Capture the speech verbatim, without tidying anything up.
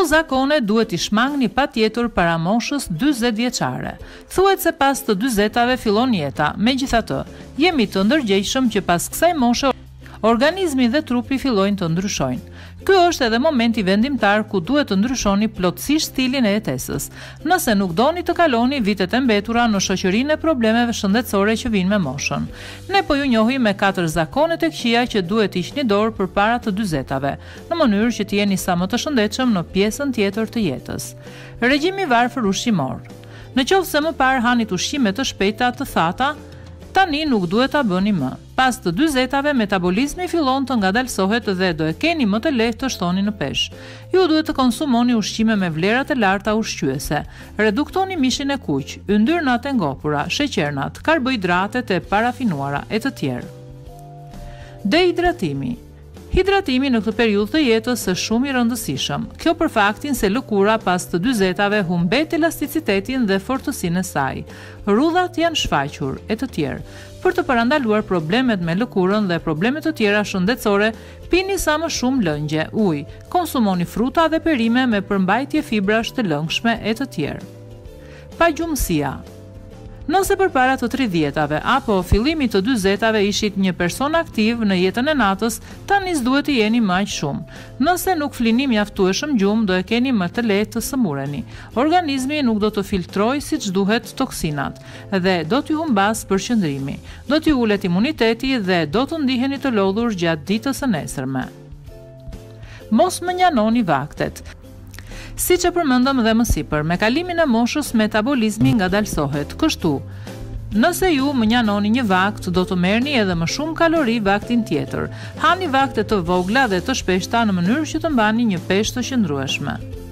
zakone duhet i shmangni patjetër para moshës dyzet vjeçare. Thuhet se pas të dyzetave fillon jeta. Megjithatë, jemi të ndërgjegjshëm që pas kësaj moshe organizmi dhe trupi fillojnë të ndryshojnë. Ky është edhe momenti vendimtar ku duhet të ndryshoni plotësisht stilin e jetesës, nëse nuk doni të kaloni vitet e mbetura në shoqërinë e problemeve shëndetësore që vijnë me moshën. Ne po ju njohim me katër zakone të këqija që duhet të hiqni dorë përpara të dyzetave, në mënyrë që të jeni sa më të shëndetshëm në pjesën tjetër të jetës. Regjimi varfër ushqimor. Në qoftë se më parë hanit ushqime të shpejta të thata, tani nuk duhet ta bëni më. Pas të dyzetave, metabolizmi fillon të ngadalsohet dhe do e keni më të lehtë të shtoni në peshë. Ju duhet të konsumoni ushqime me vlerat e larta ushqyese. Reduktoni mishin e kuq, yndyrnat e ngopura, sheqernat, karbohidratet e parafinuara e të tjerë. Dehidratimi. Hidratimi në këtë periudhë të jetës është shumë i rëndësishëm. Kjo për faktin se lëkura pas të dyzetave humbet elasticitetin dhe fortësinë e saj. Rrudhat janë shfaqur e të tjerë. Për të parandaluar problemet me lëkurën dhe problemet të tjera shëndetësore, pini sa më shumë lëngje, ujë, konsumoni fruta dhe perime me përmbajtje fibrash të lëngshme e të tjerë. Pagjumësia. Nëse përpara të tridhjetave apo fillimit të dyzetave ishit një person aktiv në jetën e natës, tani s'duhet të jeni më aq shumë. Nëse nuk flini mjaftueshëm gjumë, do e keni më të lehtë të sëmureni. Organizmi nuk do të filtrojë siç duhet toksinat dhe do t'ju humbas përqendrimi. Do t'ju ulet imuniteti dhe do të ndiheni të lodhur gjatë ditës së nesërme. Mos më njanoni vaktet. Si që përmendëm dhe më sipër, me kalimin e moshës metabolizmi ngadalsohet. Kështu, nëse ju më njanoni një vakt, do të merrni edhe më shumë kalori vaktin tjetër. Hani vakte të vogla dhe të shpeshta në mënyrë që të mbani një peshë të qëndrueshme.